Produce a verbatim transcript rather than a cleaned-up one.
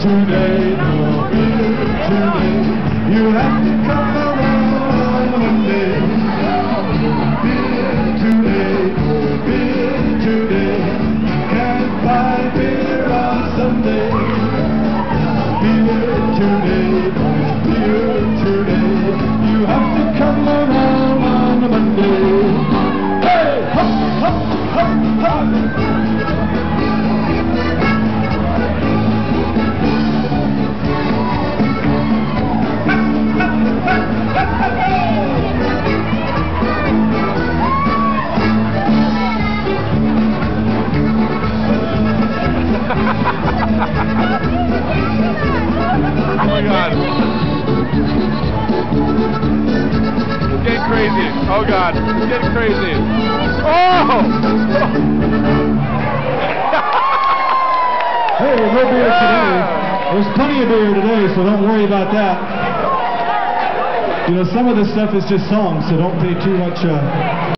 today, no beer today. You have to come around on Monday. Beer today, no beer today. Can't buy beer on Sunday. Beer today, no beer today. You have to come around on Monday. Hey, hop, hop, hop, hop. Oh my God. It's getting crazy. Oh God. It's getting crazy. Oh! Hey, no beer Yeah. today. There's plenty of beer today, so don't worry about that. You know, some of this stuff is just songs, so don't pay too much uh,